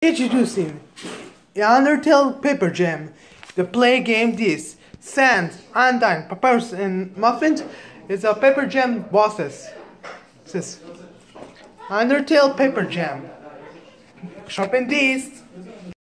Introducing the Undertale Paper Jam. The play game this Sand, Undyne, Papyrus and Muffin is a paper jam bosses. This Undertale Paper Jam. Shop in this.